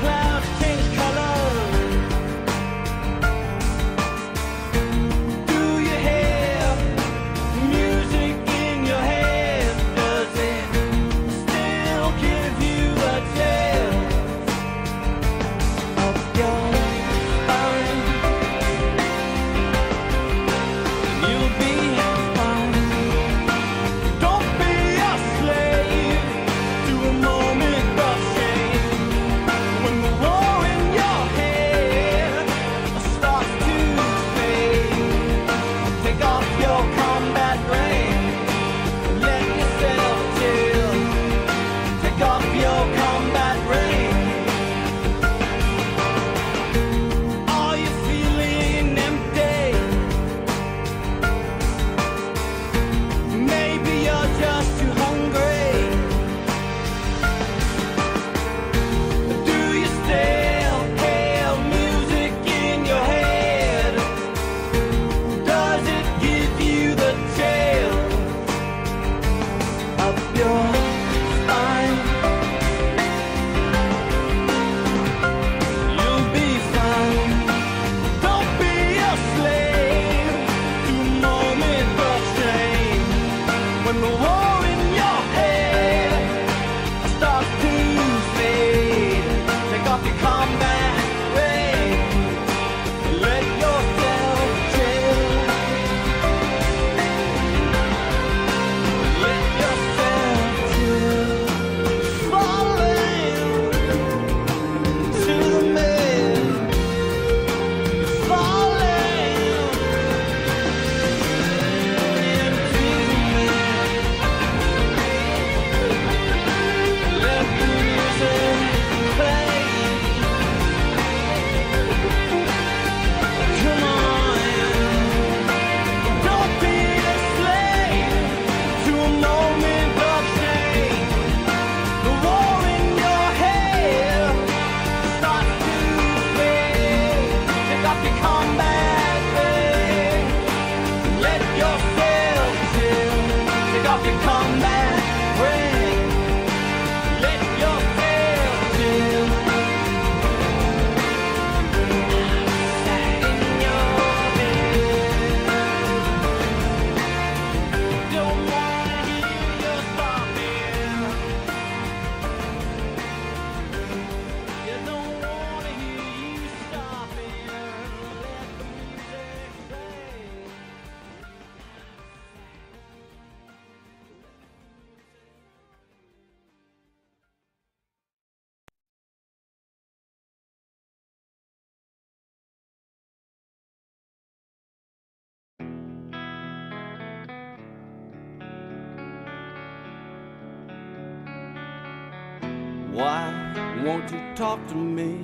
Why won't you talk to me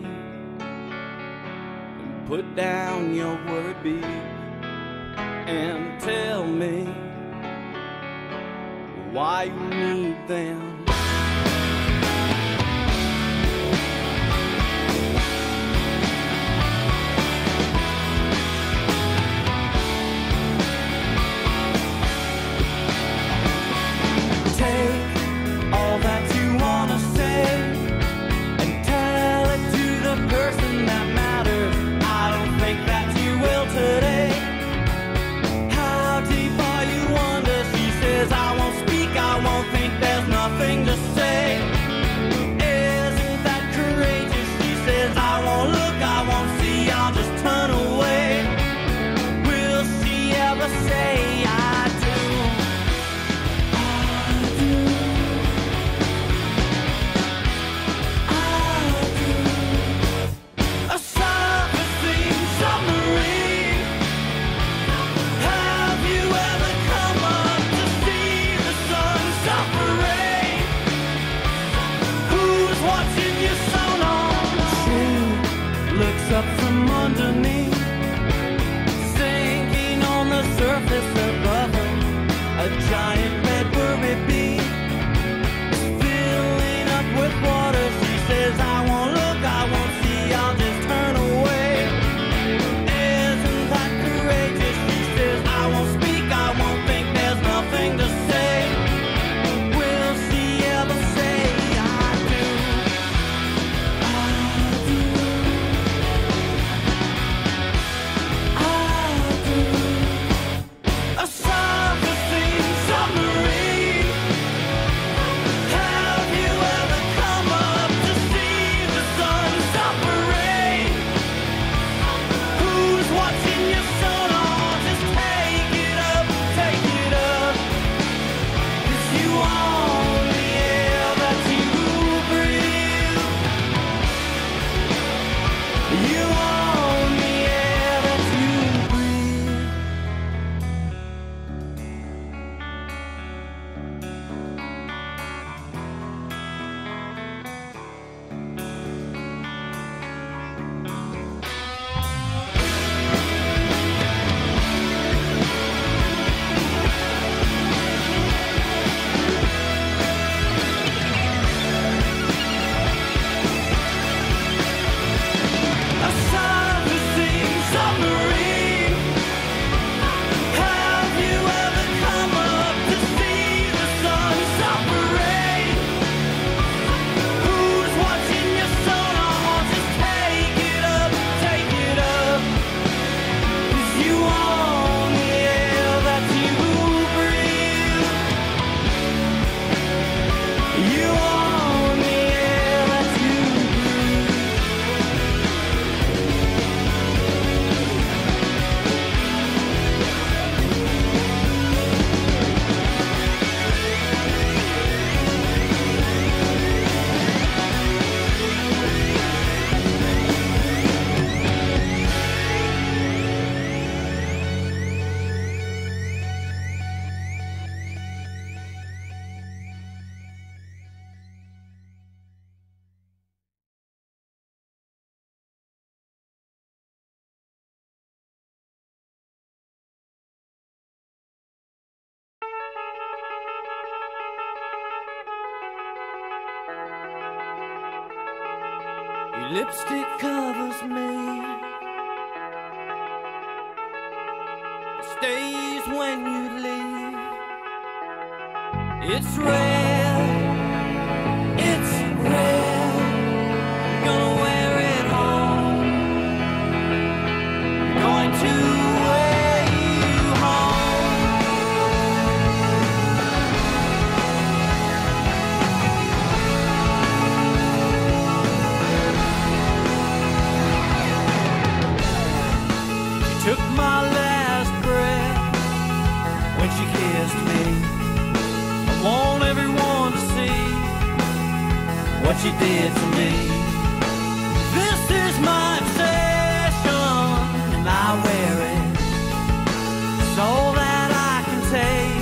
and put down your word beat and tell me why you need them? I won't speak, I won't think, there's nothing Your lipstick covers me. It stays when you leave. It's red. It's red. I'm gonna wear it home. I'm going to wear you home. She took my last breath when she kissed me. I want everyone to see what she did to me. This is my obsession, and I wear it so that I can take.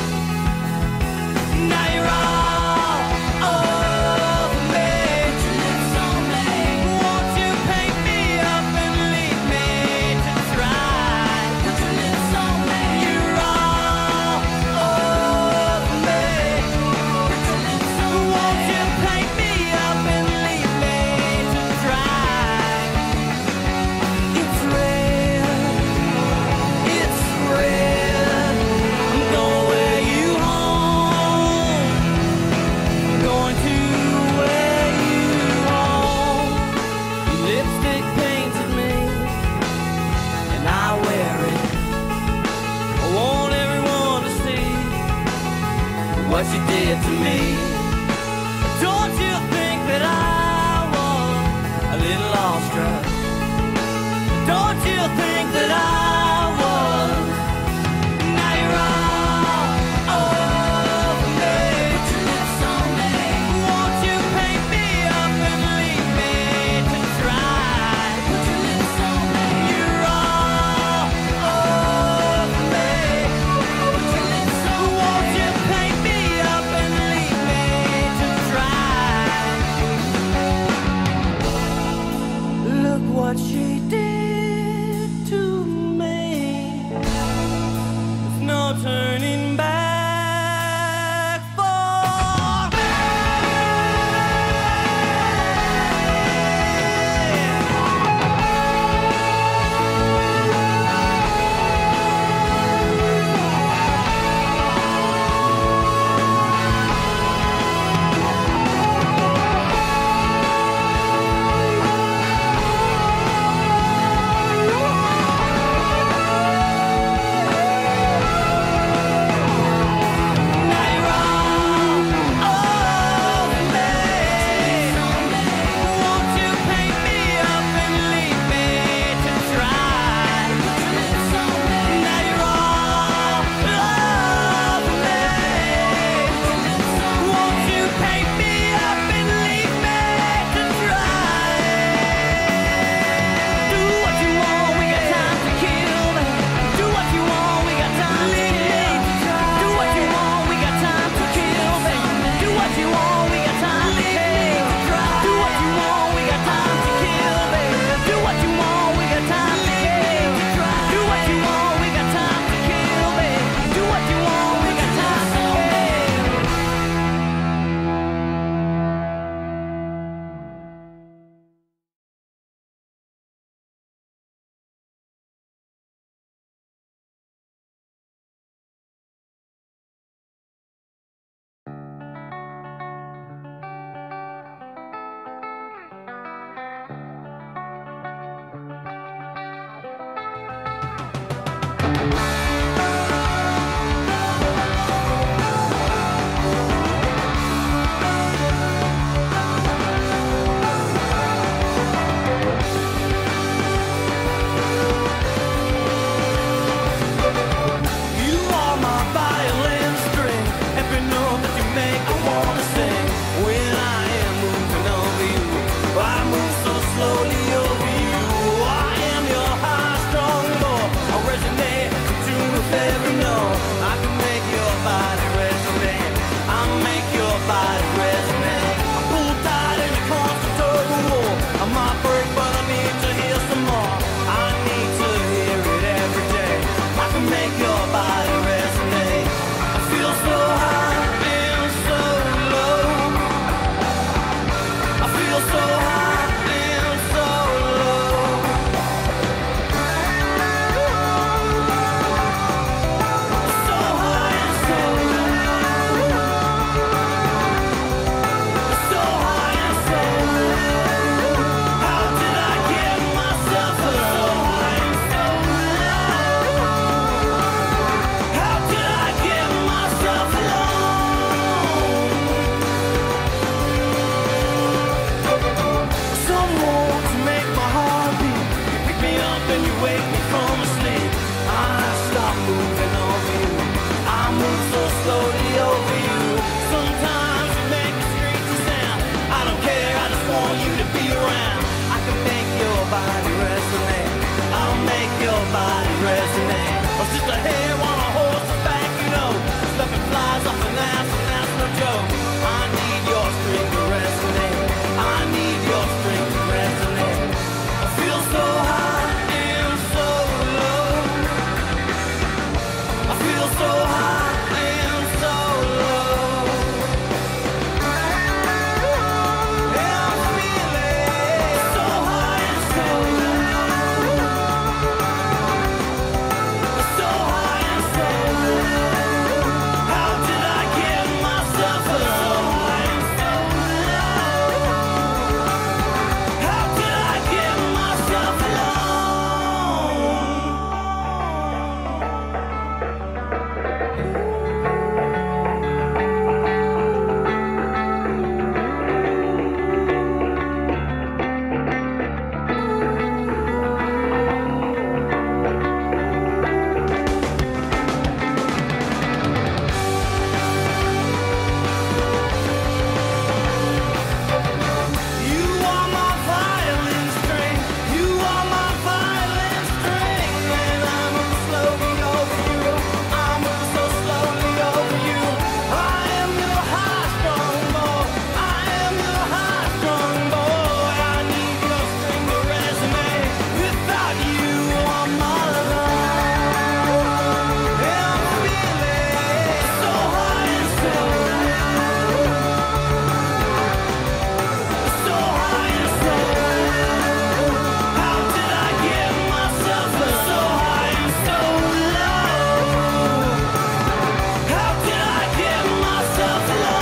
Now you're all over me. Put your lips on me. Won't you paint me up and leave me to dry? Put your lips on me. You're all over me. Put your lips on me. Won't you paint me up and leave me to dry? It's red. It's red. I'm gonna wear you home. I'm going to wear you home. Your lipstick painted me, and I wear it. I want everyone to see what you did to me. Don't you think that I was a little awestruck? Don't you think that I was? Now you're all over me. Put your lips on me. Won't you paint me up and leave me to dry? Put your lips on me. You're all over me. Put your lips on me. Won't you paint me up and leave be around. I can make your body resonate. I'll make your body resonate. Or just a hair on a horse's back, you know. Stuffing flies off an ass, and that's no joke. I need your string to resonate. I need your string to resonate. I feel so high and so low. I feel so high and so low. And I'm feeling so high and so low. So high and so low. How did I get myself so high and so low? How did I get myself low? You are my violin string. You are my violin string. And I move slowly over you. I move so slowly over you. I am your high-strung boy. I am your high-strung boy. I need your string to resonate. Without you, I'm all alone. And I'm feeling so high and so low. So high and so low. How did I get myself so high and so low? How did I get myself low?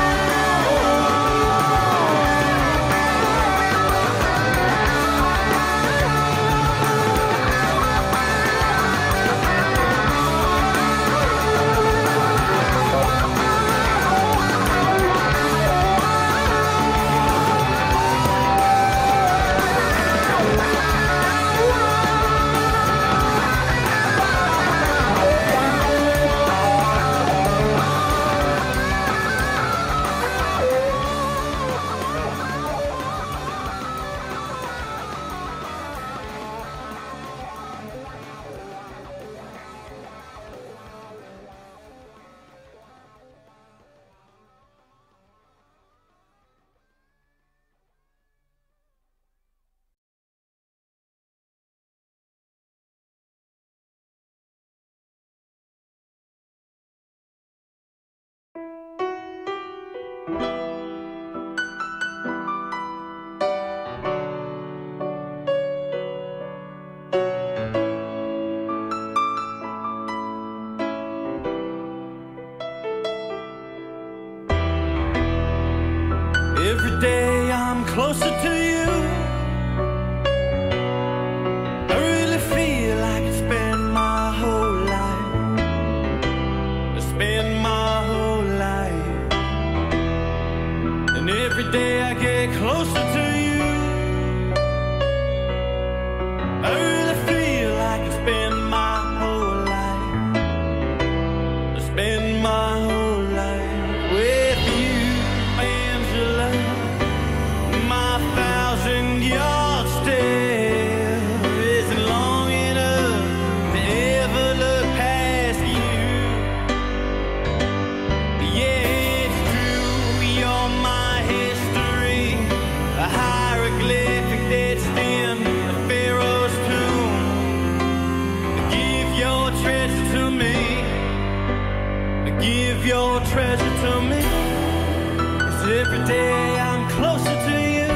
Every day I'm closer to you. I really feel I could spend my whole life. Spend my whole life. And every day I get closer to you. I really feel I could spend my whole life. Spend my whole life with you, Angela. My 1,000-yard stare isn't long enough to ever look past you. Yeah, it's true, you're my history, a hieroglyphic dead stem, a pharaoh's tomb. Give your treasure to me. Give your treasure to me. 'Cause every day I'm closer to you.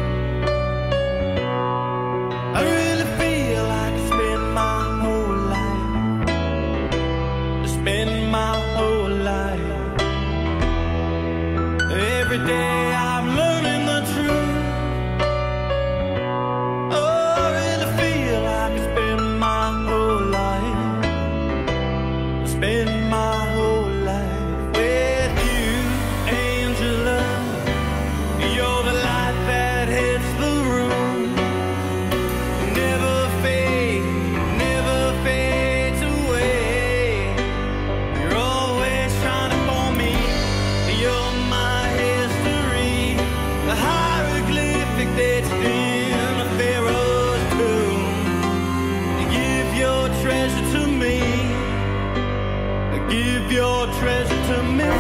I really feel I could spend my whole life. Spend my whole life. Every day I'm learning the truth. Oh, I really feel I could spend my whole life. Spend my whole life with you, Angela. etched in a pharaoh's tomb. Give your treasure to me. Give your treasure to me.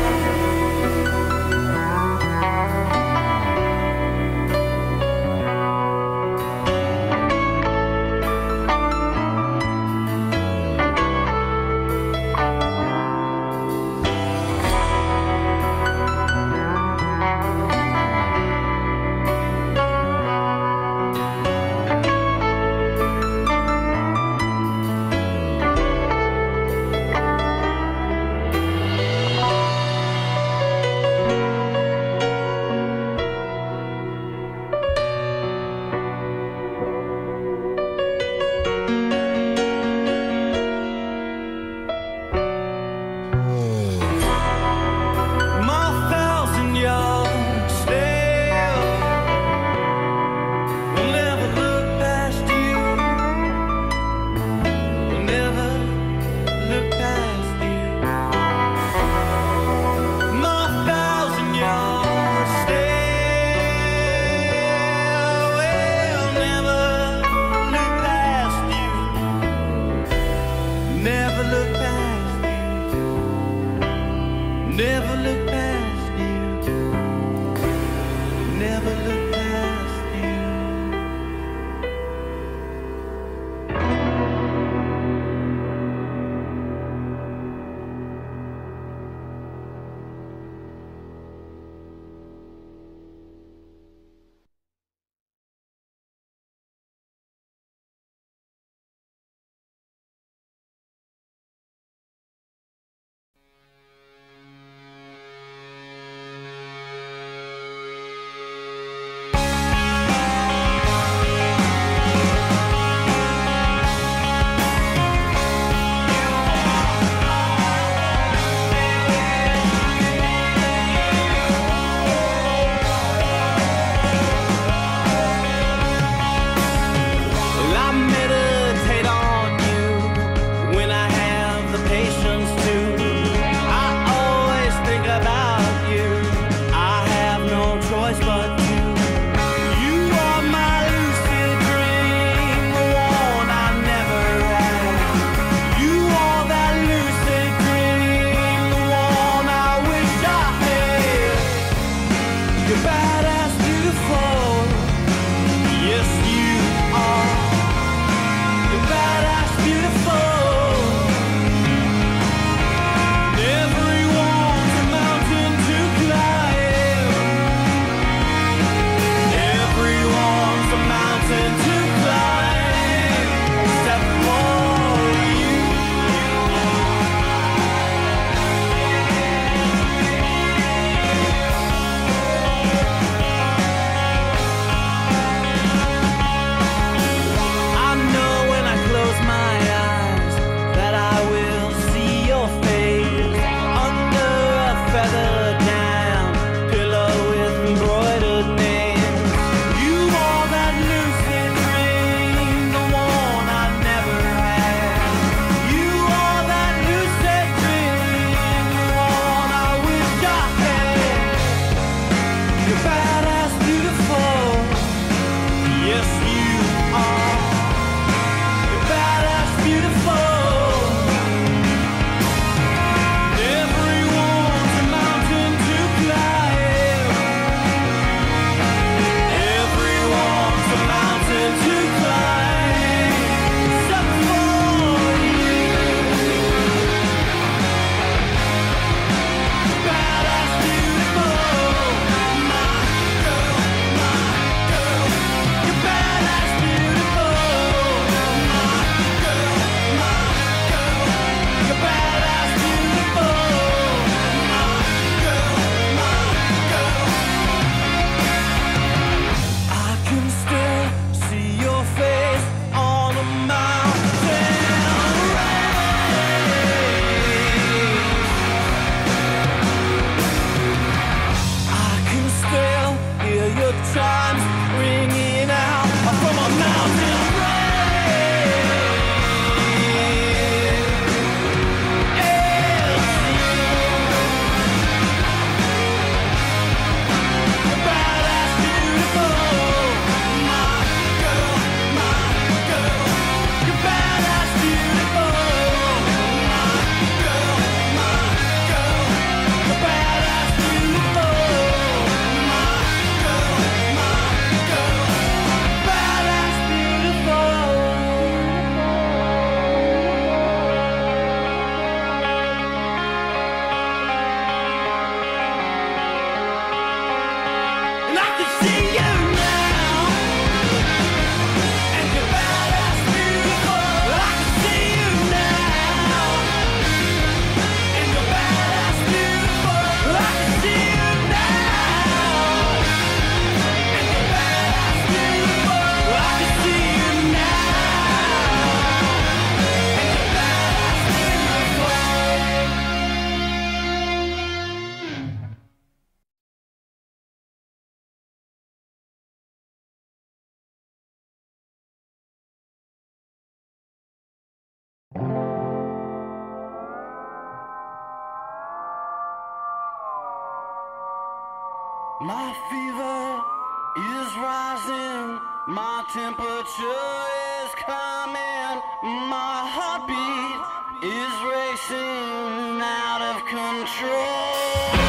My fever is rising, my temperature is coming, my heartbeat is racing out of control.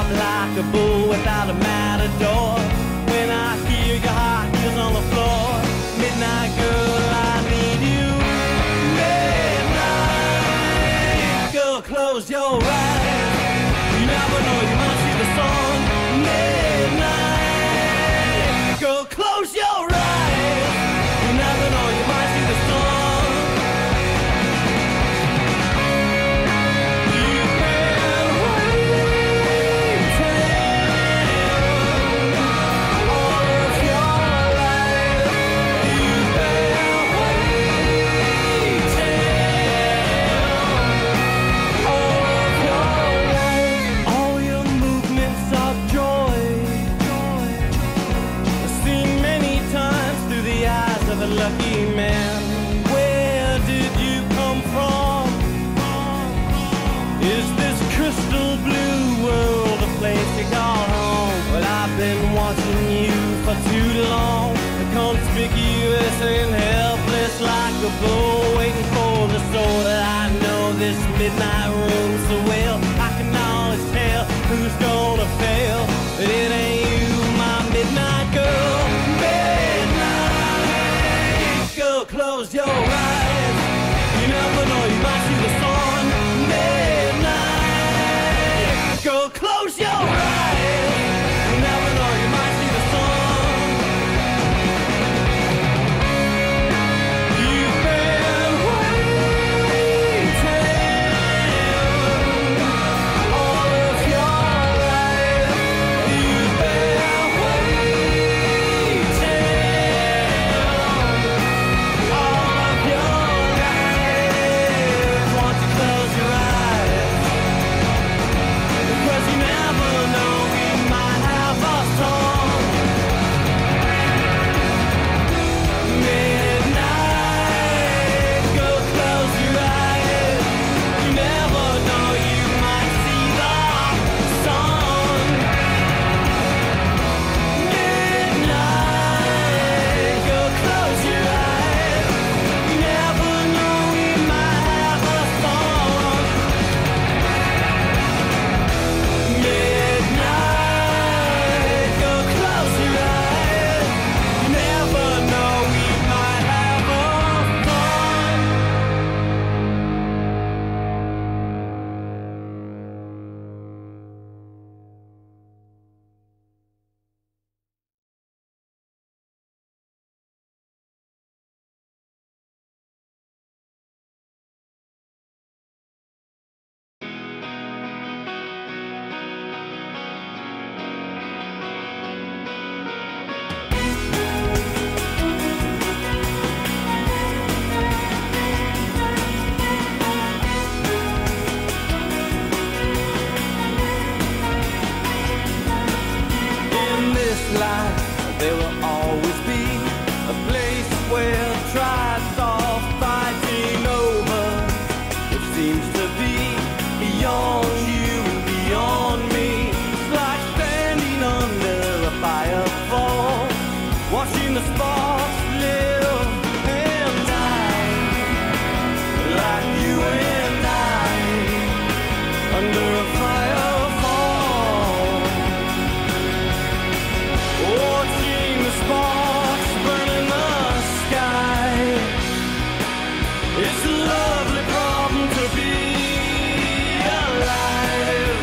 like a bull without a matador. When I hear your heart heels on the floor, midnight girl, I need you. Midnight girl, close your eyes. You never know, you might see the sun. Midnight girl, close your eyes. You never know, you might see the sun. Lucky man, where did you come from? Is this crystal blue world a place you call home? Well, I've been watching you for too long, conspicuous and helpless like a bull waiting for the sword. I know this midnight room so well, I can always tell who's gonna fail, but it ain't you, my midnight girl. Close your eyes. You never know, you might see the sun. Midnight girl, close your eyes. You never know, you might see the sun. You've been waiting all of your life. You've been waiting. There will always be a place where tribes are fighting over what seems to be beyond you and beyond me. It's like standing under a firefall, watching the sparks live and die, like you and I under a firefall. Sparks burning the sky. It's a lovely problem to be alive.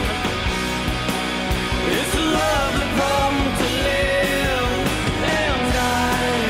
It's a lovely problem to live and die.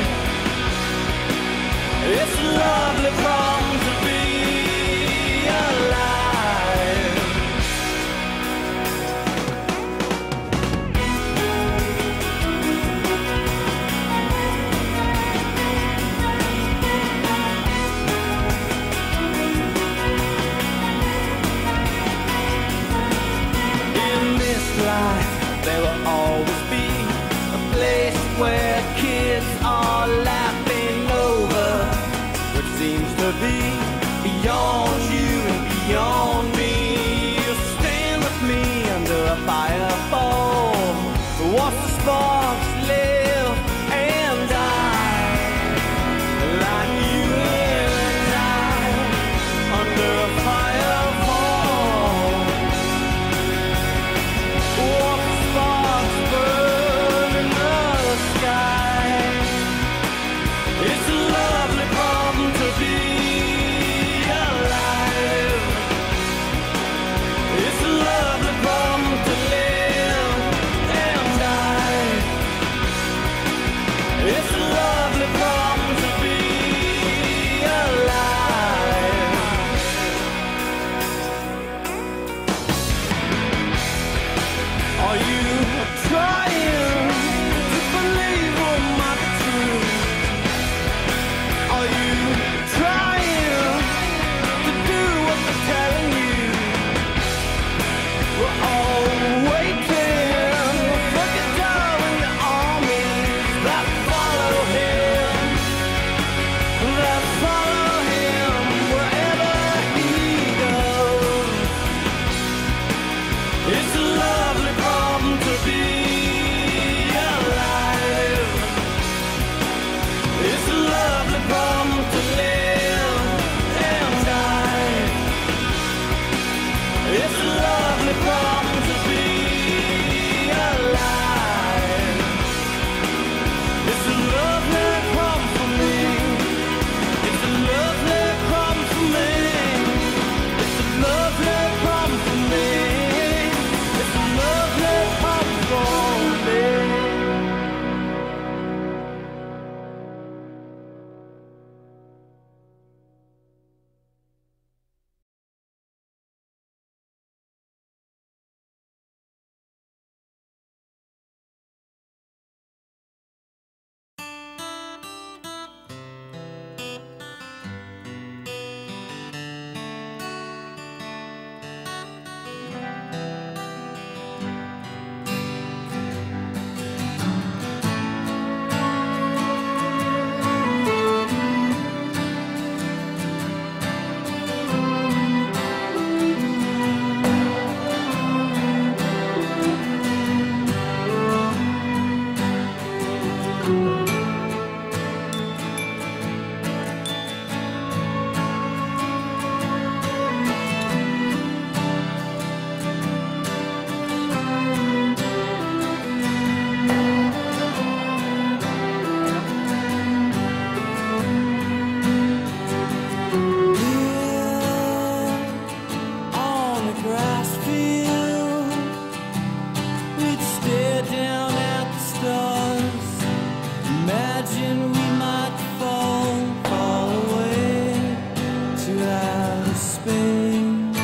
imagine we might fall away to outer space.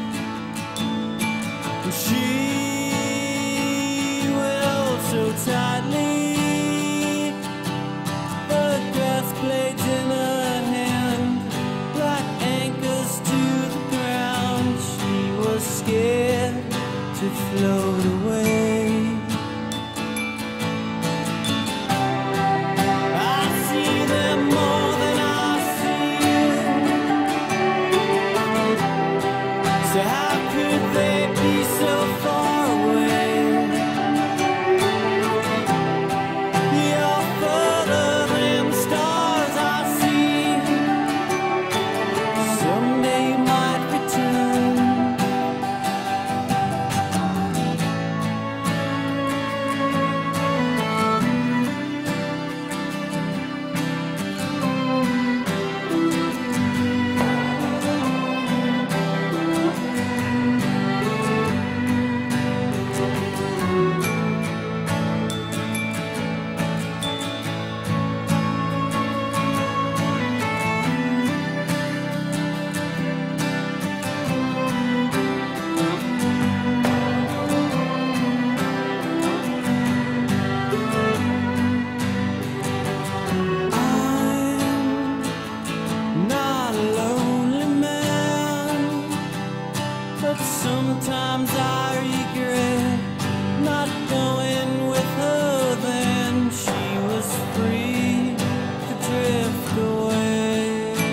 And she will so tightly, the grass blades in her hand like anchors to the ground. She was scared to float away. Sometimes I regret not going with her then. She was free to drift away.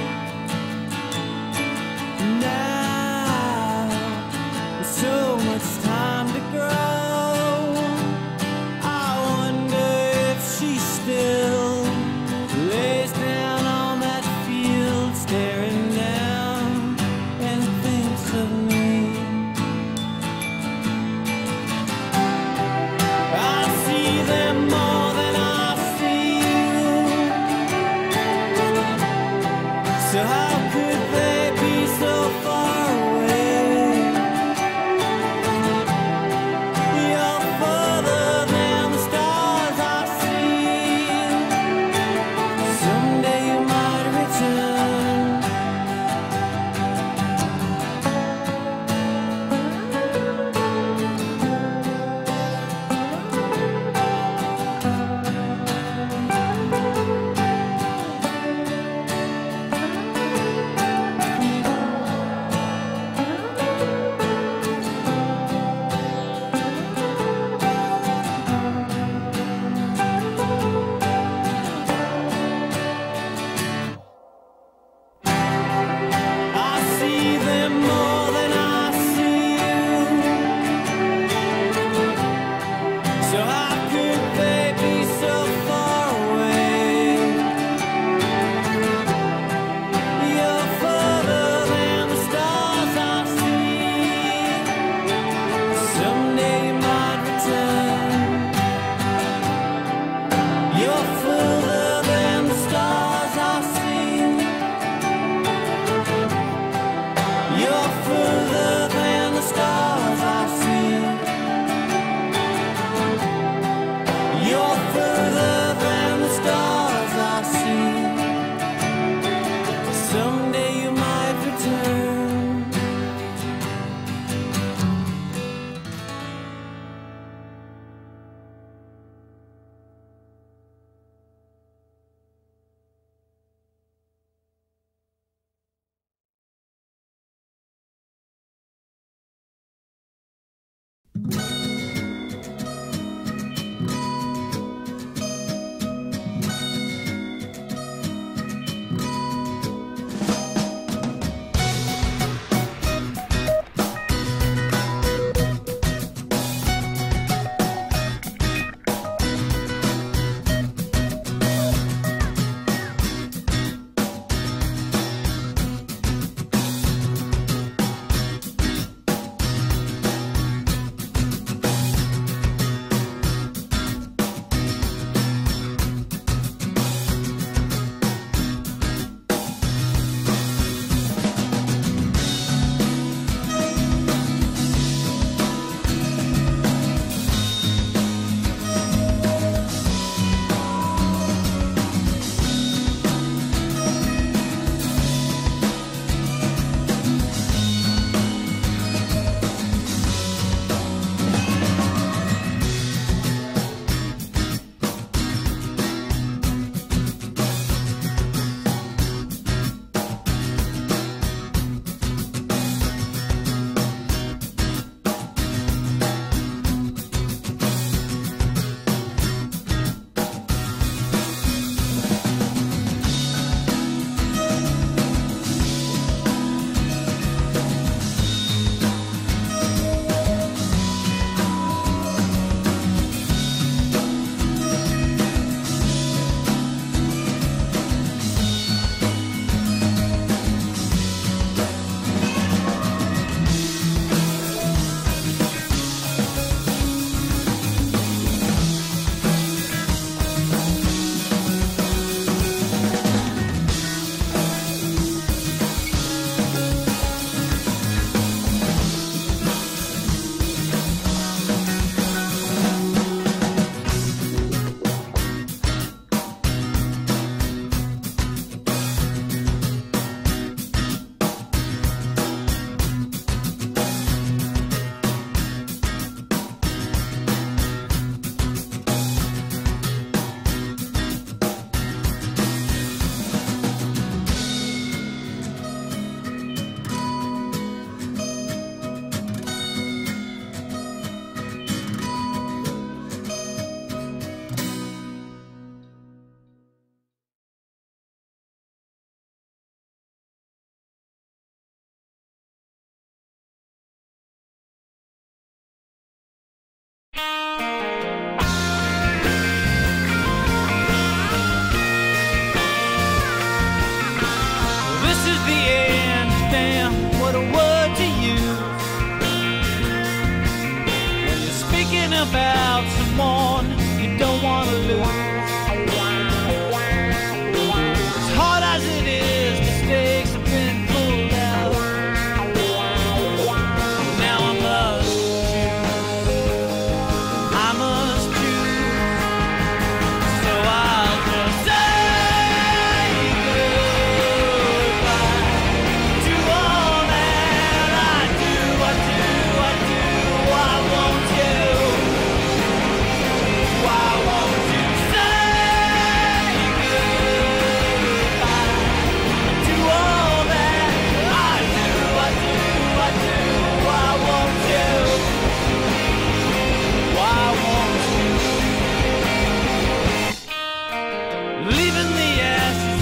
Now, with so much time to grow, I wonder if she still lays down on that field, staring down and thinks of me. So how could they be so far away? You're further than the stars I see. Someday you might return.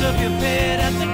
of your bed at the